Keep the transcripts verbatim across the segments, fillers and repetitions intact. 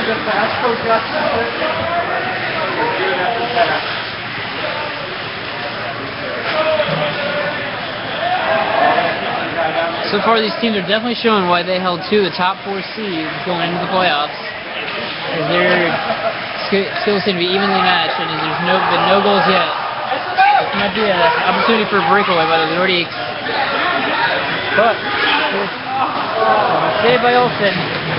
So far, these teams are definitely showing why they held two of the top four seeds going into the playoffs. As their skills seem to be evenly matched, and there's no been no goals yet. This might be an opportunity for a breakaway by the Nordiques. But saved by Olsen.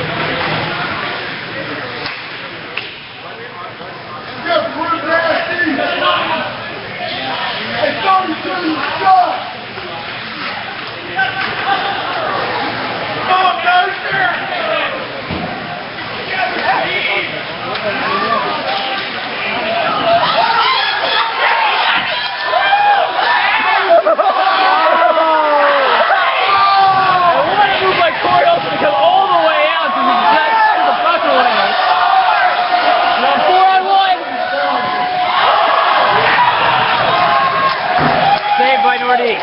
By Nordiques.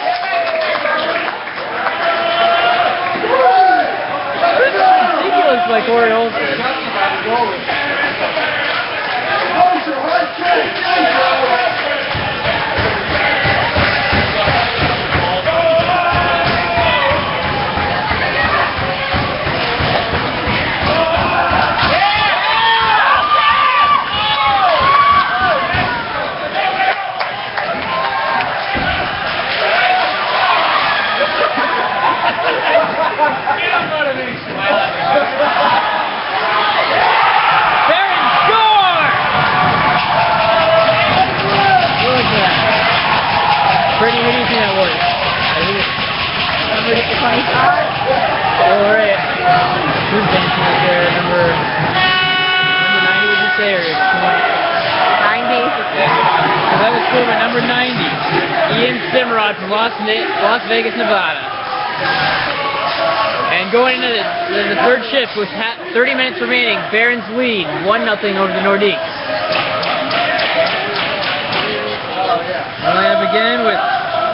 Ridiculous by Corey Olsen. Pretty easy that works. Number twenty-five? Oh, right. Who's dancing right there? Number, number ninety, would you say? Or ninety? So that was scored by number ninety. Ian Simrod from Las, Las Vegas, Nevada. And going into the, the, the third shift with thirty minutes remaining, Barron's lead, one nothing over the Nordiques. We'll have again with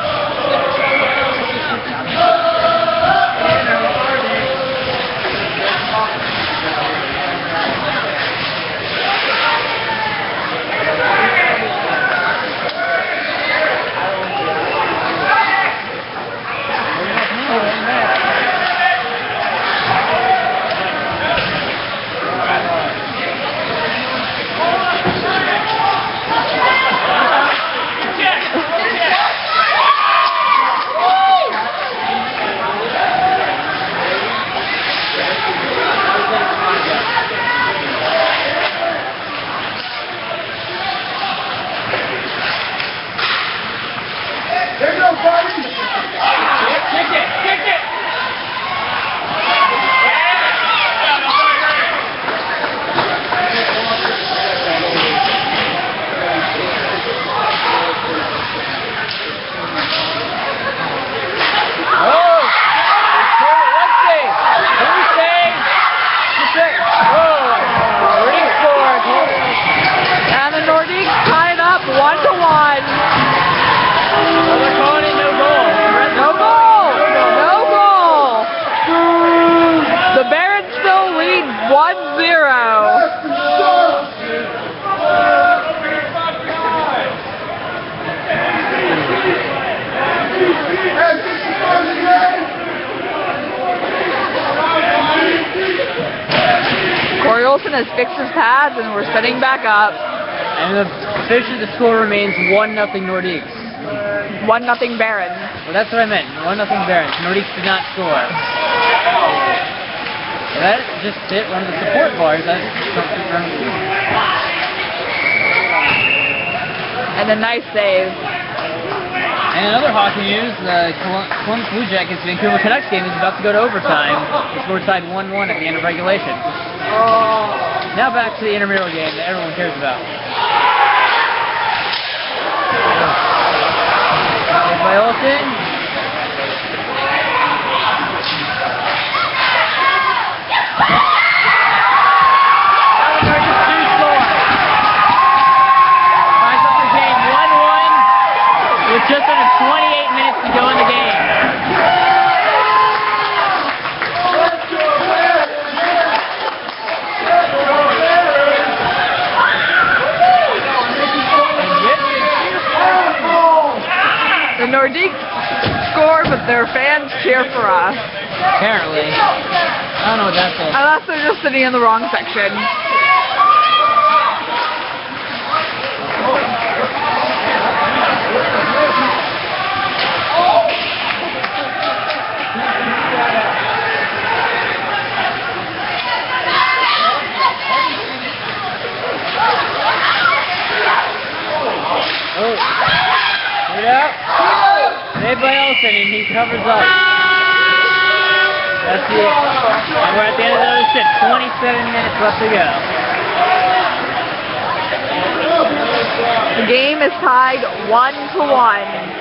Olsen has fixed his pads and we're setting back up. And the, officially the score remains one nothing Nordiques. one nothing Barron. Well, that's what I meant. one nothing Barron. Nordiques did not score. So that just hit one of the support bars. That's and a nice save. And another hockey news, the Columbus Blue Jackets Vancouver Canucks game is about to go to overtime. The score tied one one at the end of regulation. Oh. Now back to the intramural game that everyone cares about. By Olsen. With just under twenty-eight minutes to go in the game. Let's go, Nordiques score, but their fans cheer for us. Apparently. I don't know what that says. Unless they're just sitting in the wrong section. Oh. Get up. Everybody else in and he covers up. That's it. And we're at the end of the shit. twenty-seven minutes left to go. The game is tied one to one.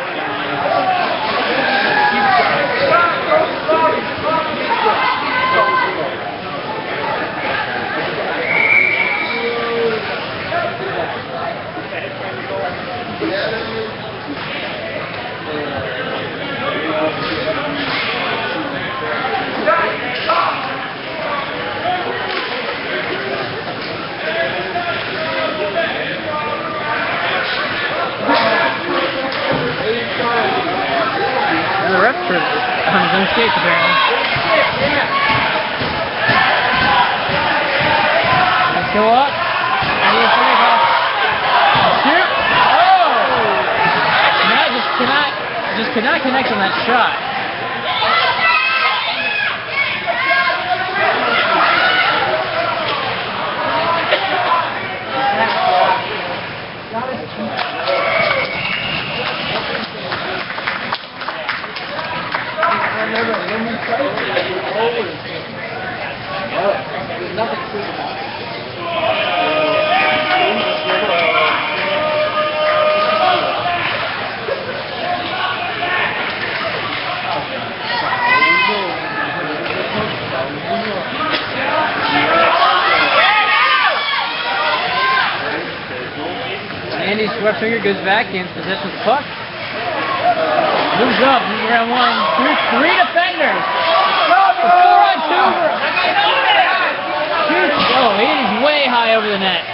The ref for on his own skates apparently. Let's go up. And he's going to shoot. Oh! Matt just cannot, just cannot connect on that shot. Andy's left finger goes back in possession of the puck. Moves up, moves around one, two, three defenders. Four on two. Oh, he's way high over the net.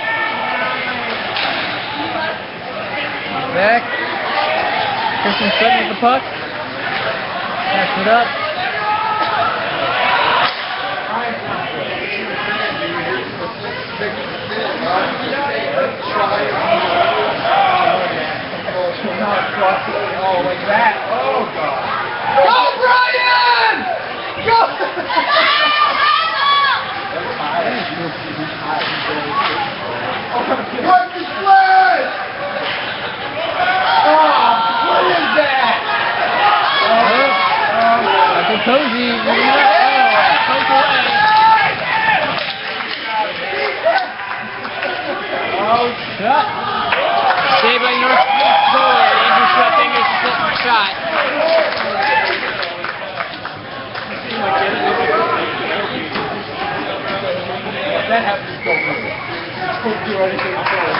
Back. Christian Sutton with the puck. Pass it up. Oh, like that. Oh, God. Go, Brian! Go! What the flag? Oh, what is that? Oh, Michael Cozy. Oh, shot. Saved by North forward. Andrew Schwettinger's shot. That happens to go with it. Don't do anything at all.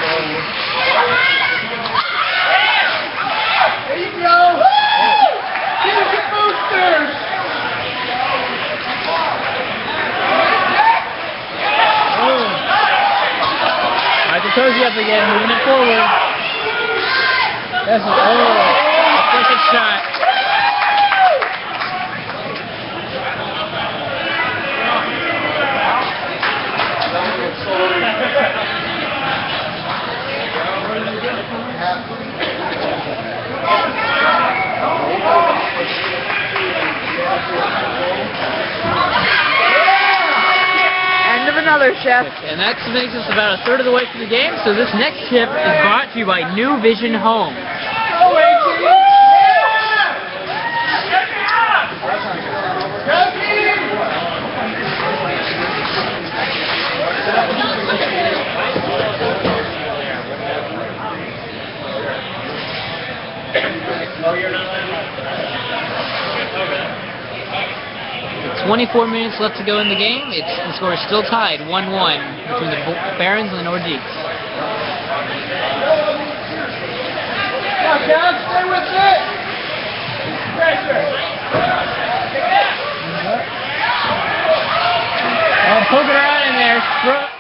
There you go! Give us your boosters! Oh. Michael Cozy up again, moving it forward. That's a, oh, second shot. End of another shift. And that makes us about a third of the way through the game. So this next shift is brought to you by New Vision Home. twenty-four minutes left to go in the game. It's, the score is still tied, one one, between the Barons and the Nordiques. Come on, John, stay with it! Pressure! Oh, poking around in there.